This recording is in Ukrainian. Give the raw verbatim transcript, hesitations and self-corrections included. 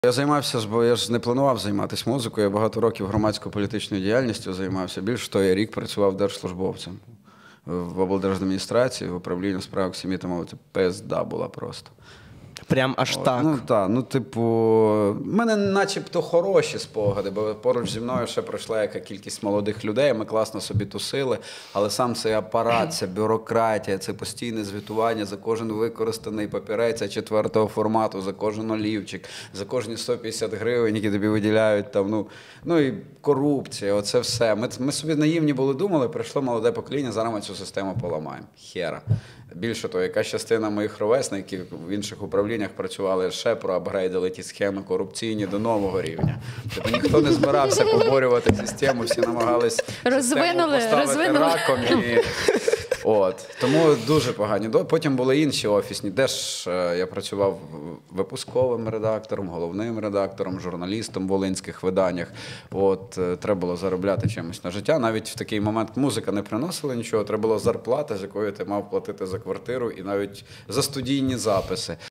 Я займався, бо я ж не планував займатися музикою, я багато років громадсько-політичною діяльністю займався. Більше того, я рік працював держслужбовцем в облдержадміністрації, в управлінні у справах сім'ї та молоді. Пизда була просто. Прям аж От, так? Ну так, ну типу, в мене начебто хороші спогади, бо поруч зі мною ще пройшла яка кількість молодих людей, ми класно собі тусили, але сам цей апарат, ця бюрократія, це постійне звітування за кожен використаний папірець четвертого формату, за кожен олівчик, за кожні сто п'ятдесят гривень, які тобі виділяють, там, ну, ну і корупція, оце все. Ми, ми собі наївні були, думали, прийшло молоде покоління, зараз ми цю систему поламаємо. Хера. Більше того, яка частина моїх ровесників в інших управліннях працювали ще проапгрейдили ті схеми корупційні до нового рівня. Тобто ніхто не збирався поборювати систему, всі намагались Розвинули, систему поставити розвинули. раком. І... От. Тому дуже погані. Потім були інші офісні, де ж я працював випусковим редактором, головним редактором, журналістом в волинських виданнях. От. Треба було заробляти чимось на життя. Навіть в такий момент музика не приносила нічого, треба була зарплата, з якої ти мав платити за квартиру і навіть за студійні записи.